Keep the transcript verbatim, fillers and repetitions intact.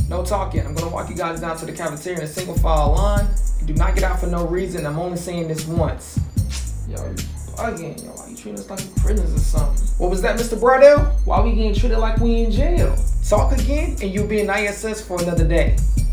No talking. I'm gonna walk you guys down to the cafeteria in a single file line. You do not get out for no reason. I'm only saying this once. Yo, you bugging. Yo, why you treating us like we prisoners or something? What was that, Mister Brydell? Why we getting treated like we in jail? Talk again and you'll be in I S S for another day.